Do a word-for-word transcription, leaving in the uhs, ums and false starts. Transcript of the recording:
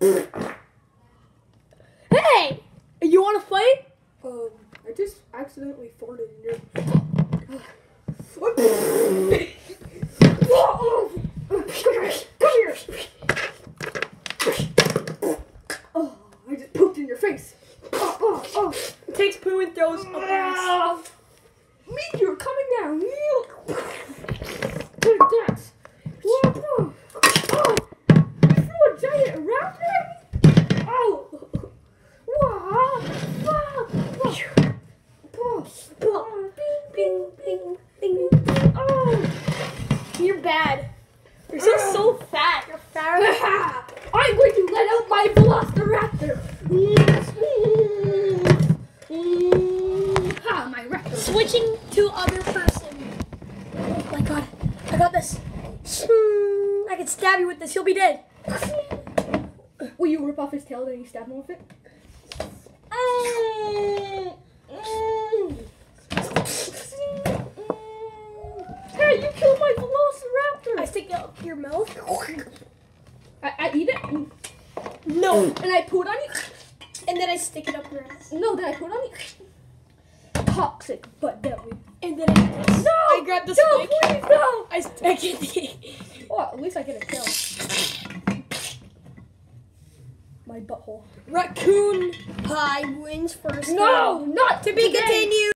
Hey! You want to fight? Um, I just accidentally farted in your... Come here! Oh, I just pooped in your face. Oh, oh, oh. Takes poo and throws up your ass. Meteor coming down. Take that. Whoa, whoa. Oh, you threw a giant raptor? Oh. Whoa. Whoa. Whoa. Whoa. Bing, bing, bing, bing. Oh. You're bad. You're so, so fat. You're fat. I'm going to let out my Velociraptor. Ha, my raptor. Switching to other person. Oh my god. I got this. I can stab you with this. You'll be dead. Will you rip off his tail and you stab him with it? Hey, you killed my Velociraptor! I stick it up your mouth. I, I eat it? No. And I put it on you? And then I stick it up your ass. No, then I put it on you? Toxic, but deadly. And then I do this. No! I grab the No, spike. please, no! I stick it. Oh, at least I get a kill. My butthole. Raccoon pie wins first. No, not To be continued.